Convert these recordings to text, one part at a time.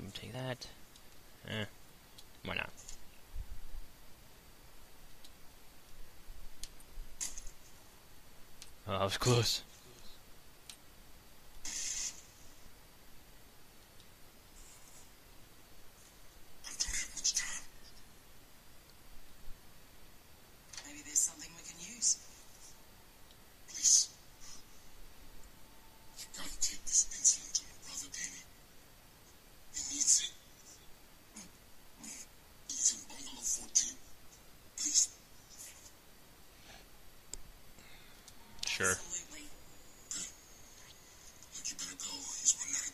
Take that. Why not? Oh, that was close. Maybe there's something we can use. Please. You gotta take this insulin to my brother, Danny. He needs it. He's in bungalow 14. Please. Sure. Absolutely. Good. Look, you better go. He's running out of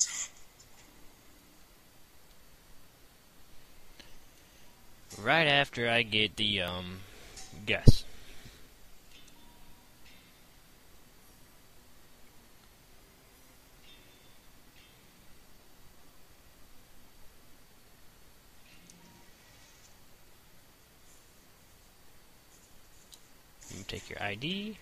time. Right after I get the, guess. You take your ID.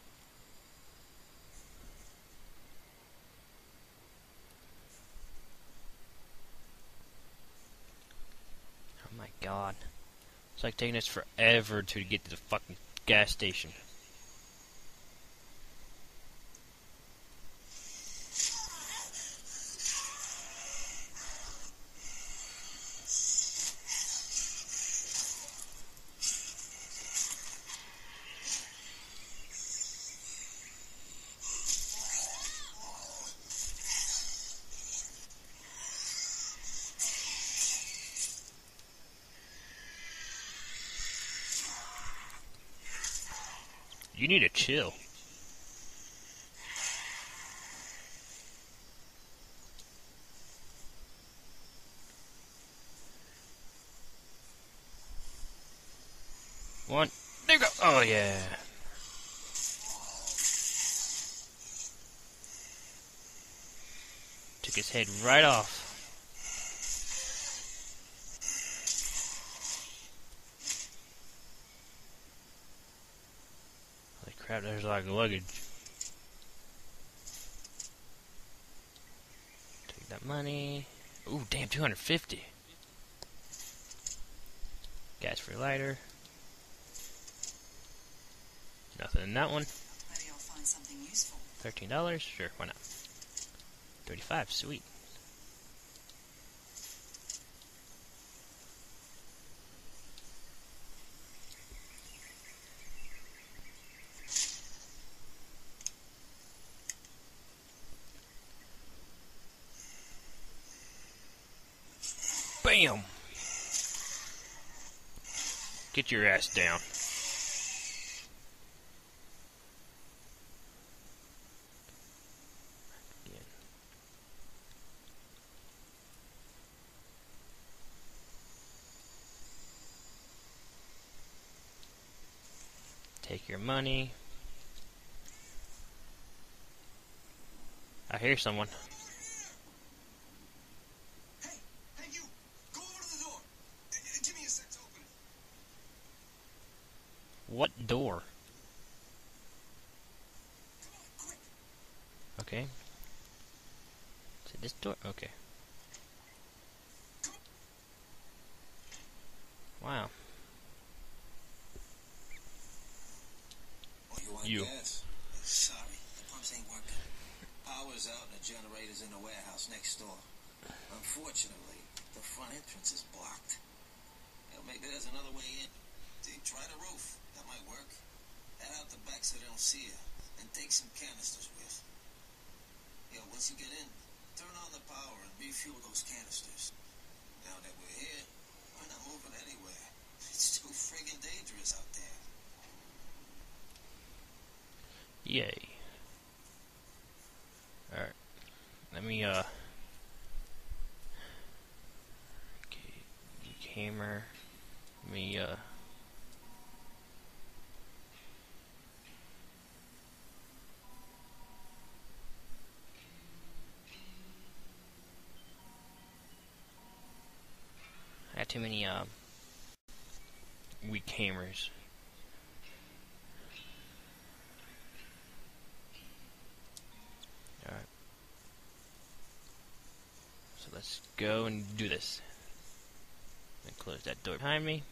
Oh my god. It's like taking us forever to get to the fucking gas station. You need to chill. One. There you go. Oh, yeah. Took his head right off. Holy crap, there's a lot of luggage. Take that money. Ooh, damn, 250. Gas for lighter. Nothing in that one. Maybe I'll find something useful. $13. Sure, why not? 35. Sweet. Bam! Get your ass down. Take your money. I hear someone. Hey, you! Go over to the door. Give me a sec to open it. What door? Come on, quick! Okay. Is it this door? Okay. Wow. Oh, you want You. gas? Sorry, the pumps ain't working. Power's out and the generator's in the warehouse next door. Unfortunately, the front entrance is blocked. You know, maybe there's another way in. Try the roof. That might work. Head out the back so they don't see you. And take some canisters with. Once you get in, turn on the power and refuel those canisters. Now that we're here, we're not moving anywhere. It's too friggin' dangerous out there. Yay. Alright. Let me, okay. Hammer. Let me, I got too many, weak hammers. Alright. So let's go and do this. And close that door behind me.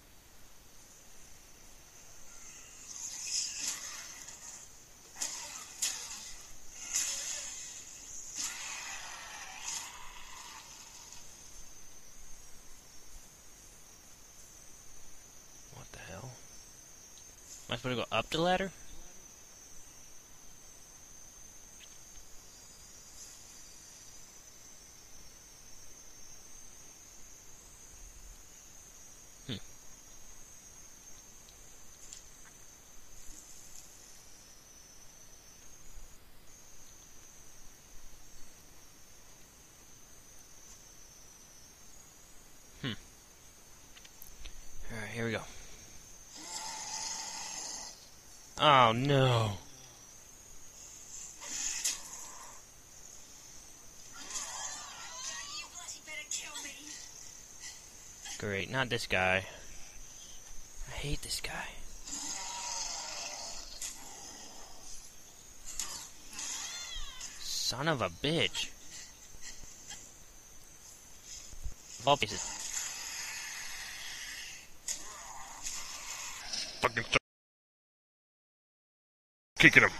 What the hell? Am I supposed to go up the ladder? Alright, here we go. Oh no. You bloody better kill me. Great, not this guy. I hate this guy. Son of a bitch. Of all pieces. Fucking kicking him.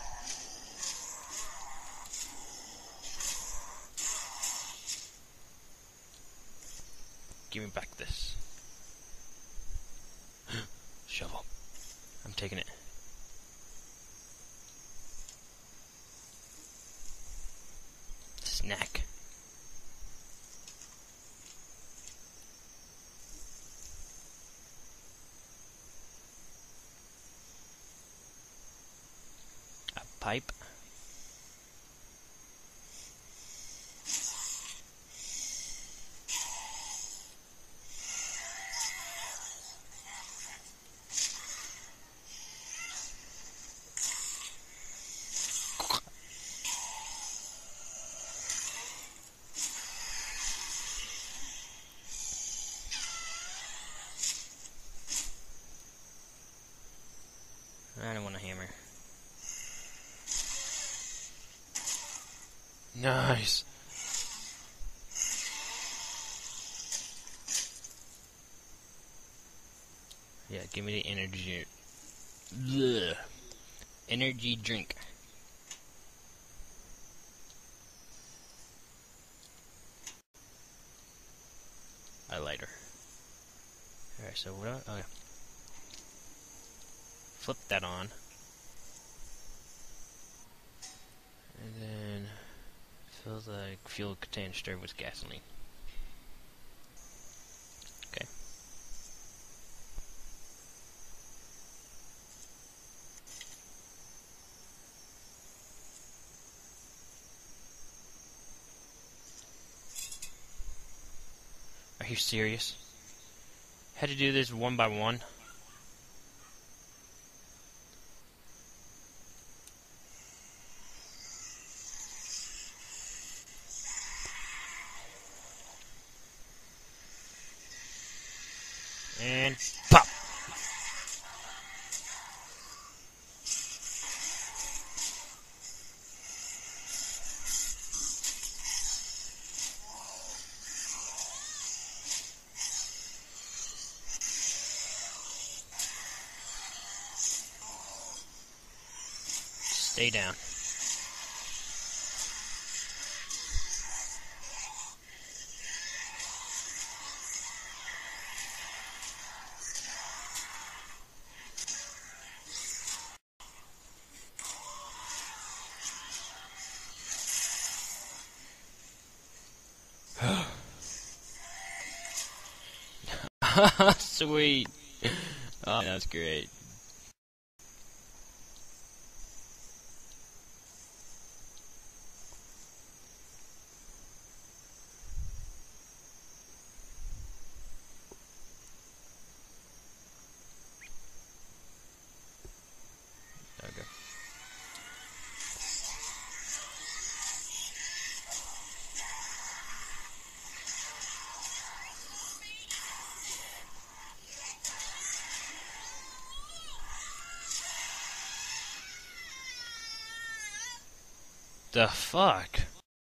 Give me back this. Shovel. I'm taking it. Snack. A pipe. I don't want a hammer. Nice. Yeah, give me the energy. Blech. Energy drink. A lighter. Alright, so what? Oh, yeah. Flip that on. And then fill the fuel canister with gasoline. Okay. Are you serious? Had to do this one by one? And pop! Stay down. Sweet. Oh, that's great. Okay. The fuck?